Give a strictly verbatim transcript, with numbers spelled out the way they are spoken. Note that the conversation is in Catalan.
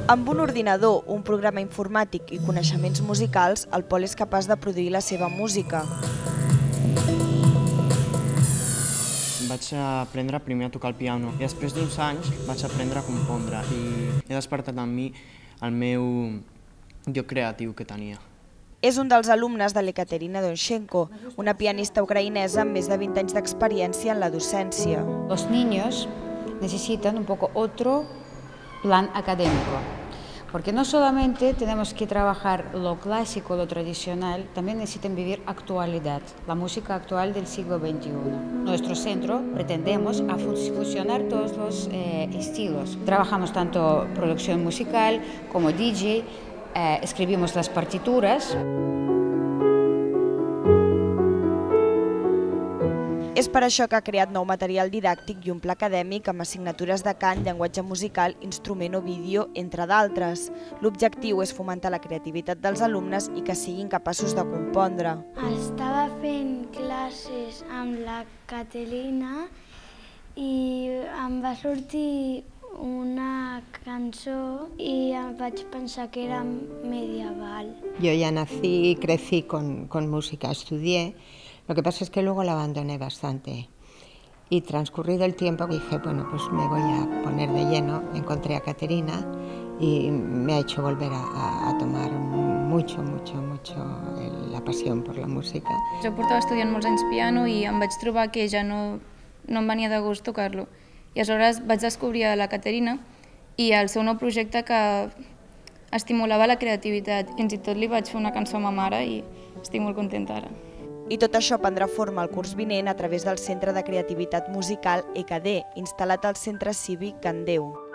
Amb un ordinador, un programa informàtic i coneixements musicals, el Pol és capaç de produir la seva música. Vaig aprendre primer a tocar el piano i després d'uns anys vaig aprendre a compondre i he despertat en mi el meu jo creatiu que tenia. És un dels alumnes de l'Ekaterina Donchenko, una pianista ucraïnesa amb més de vint anys d'experiència en la docència. Los niños necesitan un poco otro plan académico, porque no solamente tenemos que trabajar lo clásico, lo tradicional, también necesitan vivir actualidad, la música actual del siglo veintiuno. Nuestro centro pretendemos a fusionar todos los eh, estilos. Trabajamos tanto producción musical como D J, eh, escribimos las partituras. És per això que ha creat nou material didàctic i un pla acadèmic amb assignatures de cant, llenguatge musical, instrument o vídeo, entre d'altres. L'objectiu és fomentar la creativitat dels alumnes i que siguin capaços de compondre. Estava fent classes amb la Caterina i em va sortir una cançó y vaig pensar que era medieval. Yo ya nací y crecí con, con música, estudié. Lo que pasa es que luego la abandoné bastante y transcurrido el tiempo dije, bueno, pues me voy a poner de lleno. Encontré a Caterina y me ha hecho volver a, a tomar mucho, mucho, mucho la pasión por la música. Jo portava estudiant molts anys piano i em vaig trobar que ja no, no em venia de gust tocar-lo. I aleshores vaig descobrir a la Caterina i el seu nou projecte que estimulava la creativitat. Fins i tot li vaig fer una cançó a ma mare i estic molt contenta ara. I tot això prendrà forma el curs vinent a través del Centre de Creativitat Musical E K D, instal·lat al Centre Cívic Can Déu.